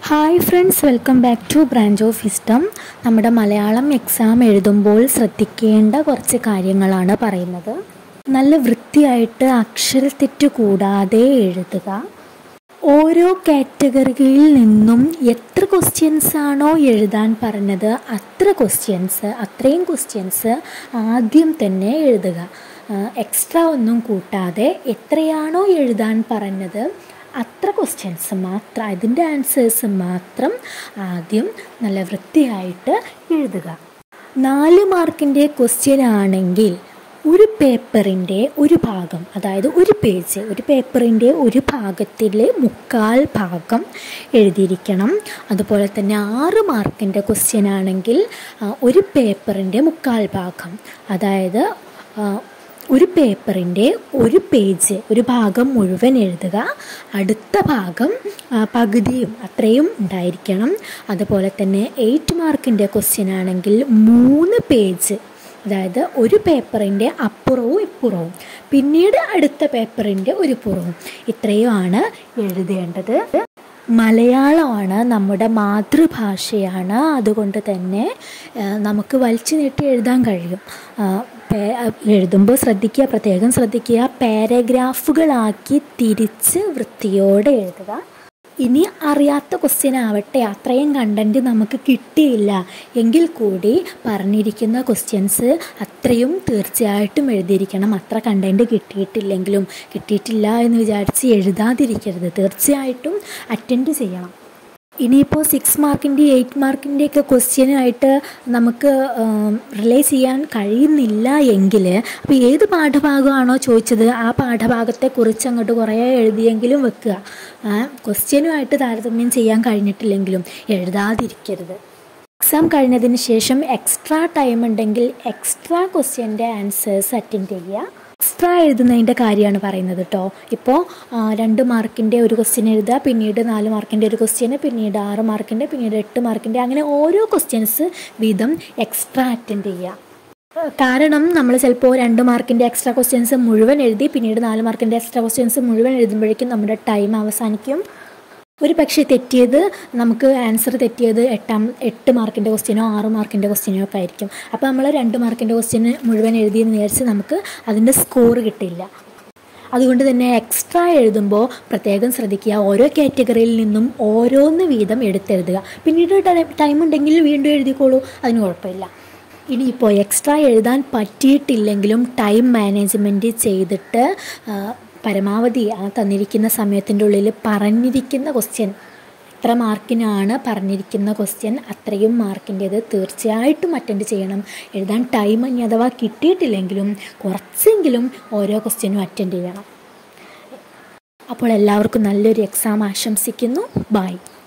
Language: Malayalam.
Hi friends, welcome back to Branch of Wisdom. നമ്മുടെ മലയാളം എക്സാം എഴുതുമ്പോൾ ശ്രദ്ധിക്കേണ്ട കുറച്ച് കാര്യങ്ങളാണ് പറയുന്നത്. നല്ല വൃത്തിയായിട്ട് അക്ഷരത്തെറ്റ് കൂടാതെ എഴുതുക. ഓരോ കാറ്റഗറിയിൽ നിന്നും എത്ര ക്വസ്റ്റ്യൻസ് ആണോ എഴുതാൻ പറഞ്ഞത് അത്രയും ക്വസ്റ്റ്യൻസ് ആദ്യം തന്നെ എഴുതുക. എക്സ്ട്രാ ഒന്നും കൂട്ടാതെ എത്രയാണോ എഴുതാൻ പറഞ്ഞത് അത്ര ക്വസ്റ്റ്യൻസ് മാത്രം, അതിൻ്റെ ആൻസേഴ്സ് മാത്രം ആദ്യം നല്ല വൃത്തിയായിട്ട് എഴുതുക. 4 മാർക്കിൻ്റെ ക്വസ്റ്റ്യൻ ആണെങ്കിൽ ഒരു പേപ്പറിൻ്റെ ഒരു ഭാഗം, അതായത് ഒരു പേപ്പറിൻ്റെ ഒരു ഭാഗത്തിൽ 1/4 ഭാഗം എഴുതിയിരിക്കണം. അതുപോലെ തന്നെ 6 മാർക്കിൻ്റെ ക്വസ്റ്റ്യൻ ആണെങ്കിൽ ഒരു പേപ്പറിൻ്റെ 1/4 ഭാഗം, അതായത് ഒരു പേപ്പറിൻ്റെ ഒരു പേജ്, ഒരു ഭാഗം മുഴുവൻ എഴുതുക, അടുത്ത ഭാഗം പകുതിയും അത്രയും ഉണ്ടായിരിക്കണം. അതുപോലെ തന്നെ 8 മാർക്കിൻ്റെ ക്വസ്റ്റ്യൻ ആണെങ്കിൽ 3 പേജ്, അതായത് ഒരു പേപ്പറിൻ്റെ അപ്പുറവും ഇപ്പുറവും, പിന്നീട് അടുത്ത പേപ്പറിൻ്റെ ഒരു പുറവും, ഇത്രയുമാണ് എഴുതേണ്ടത്. മലയാളമാണ് നമ്മുടെ മാതൃഭാഷയാണ്, അതുകൊണ്ട് തന്നെ നമുക്ക് വലിച്ചു നീട്ടി എഴുതാൻ കഴിയും. എഴുതുമ്പോൾ പ്രത്യേകം ശ്രദ്ധിക്കുക, പാരഗ്രാഫുകളാക്കി തിരിച്ച് വൃത്തിയോടെ എഴുതുക. ഇനി അറിയാത്ത ക്വസ്റ്റ്യൻ ആവട്ടെ, അത്രയും കണ്ടൻറ്റ് നമുക്ക് കിട്ടിയില്ല എങ്കിൽ കൂടി പറഞ്ഞിരിക്കുന്ന ക്വസ്റ്റ്യൻസ് അത്രയും തീർച്ചയായിട്ടും എഴുതിയിരിക്കണം. അത്ര കണ്ടൻറ്റ് കിട്ടിയിട്ടില്ല എന്ന് വിചാരിച്ച് എഴുതാതിരിക്കരുത്, തീർച്ചയായിട്ടും അറ്റൻഡ് ചെയ്യണം. ഇനിയിപ്പോൾ 6 മാർക്കിൻ്റെ 8 മാർക്കിൻ്റെയൊക്കെ ക്വസ്റ്റ്യനായിട്ട് നമുക്ക് റിലൈസ് ചെയ്യാൻ കഴിയുന്നില്ല എങ്കിൽ, അപ്പോൾ ഏത് പാഠഭാഗമാണോ ചോദിച്ചത് ആ പാഠഭാഗത്തെക്കുറിച്ച് അങ്ങോട്ട് കുറേ എഴുതിയെങ്കിലും വെക്കുക. ക്വസ്റ്റ്യനുമായിട്ട് താരതമ്യം ചെയ്യാൻ കഴിഞ്ഞിട്ടില്ലെങ്കിലും എഴുതാതിരിക്കരുത്. എക്സാം കഴിഞ്ഞതിന് ശേഷം എക്സ്ട്രാ ടൈം ഉണ്ടെങ്കിൽ എക്സ്ട്രാ ക്വസ്റ്റ്യൻ്റെ ആൻസേഴ്സ് അറ്റൻഡ് ചെയ്യുക. എക്സ്ട്രാ എഴുതുന്നതിൻ്റെ കാര്യമാണ് പറയുന്നത് കേട്ടോ. ഇപ്പോൾ 2 മാർക്കിൻ്റെ ഒരു ക്വസ്റ്റ്യൻ എഴുതുക, പിന്നീട് 4 മാർക്കിൻ്റെ ഒരു ക്വസ്റ്റ്യന്, പിന്നീട് 6 മാർക്കിൻ്റെ, പിന്നീട് 8 മാർക്കിൻ്റെ, അങ്ങനെ ഓരോ ക്വസ്റ്റ്യൻസ് വീതം എക്സ്ട്രാ അറ്റൻഡ് ചെയ്യുക. കാരണം നമ്മൾ ചിലപ്പോൾ 2 മാർക്കിൻ്റെ എക്സ്ട്രാ ക്വസ്റ്റ്യൻസ് മുഴുവൻ എഴുതി പിന്നീട് 4 മാർക്കിൻ്റെ എക്സ്ട്രാ ക്വസ്റ്റ്യൻസ് മുഴുവൻ എഴുതുമ്പോഴേക്കും നമ്മുടെ ടൈം അവസാനിക്കും. ഒരു പക്ഷേ നമുക്ക് ആൻസർ തെറ്റിയത് 8 മാർക്കിൻ്റെ ക്വസ്റ്റ്യനോ 6 മാർക്കിൻ്റെ ക്വസ്റ്റ്യനോ ഒക്കെ ആയിരിക്കും. അപ്പോൾ നമ്മൾ 2 മാർക്കിൻ്റെ ക്വസ്റ്റ്യന് മുഴുവൻ എഴുതിയെന്ന് വിചാരിച്ച് നമുക്ക് അതിൻ്റെ സ്കോർ കിട്ടില്ല. അതുകൊണ്ട് തന്നെ എക്സ്ട്രാ എഴുതുമ്പോൾ പ്രത്യേകം ശ്രദ്ധിക്കുക, ഓരോ കാറ്റഗറിയിൽ നിന്നും ഓരോന്ന് വീതം എടുത്തെഴുതുക. പിന്നീട് ടൈം ഉണ്ടെങ്കിൽ വീണ്ടും എഴുതിക്കോളൂ, അതിന് കുഴപ്പമില്ല. ഇനിയിപ്പോൾ എക്സ്ട്രാ എഴുതാൻ പറ്റിയിട്ടില്ലെങ്കിലും ടൈം മാനേജ്മെൻറ്റ് ചെയ്തിട്ട് പരമാവധി ആ തന്നിരിക്കുന്ന സമയത്തിൻ്റെ ഉള്ളിൽ പറഞ്ഞിരിക്കുന്ന ക്വസ്റ്റ്യൻ, എത്ര മാർക്കിനാണ് പറഞ്ഞിരിക്കുന്ന ക്വസ്റ്റ്യൻ അത്രയും മാർക്കിൻ്റേത് തീർച്ചയായിട്ടും അറ്റൻഡ് ചെയ്യണം. എഴുതാൻ ടൈം ഇനി അഥവാ കിട്ടിയിട്ടില്ലെങ്കിലും കുറച്ചെങ്കിലും ഓരോ ക്വസ്റ്റ്യനും അറ്റൻഡ് ചെയ്യണം. അപ്പോൾ എല്ലാവർക്കും നല്ലൊരു എക്സാം ആശംസിക്കുന്നു. ബൈ.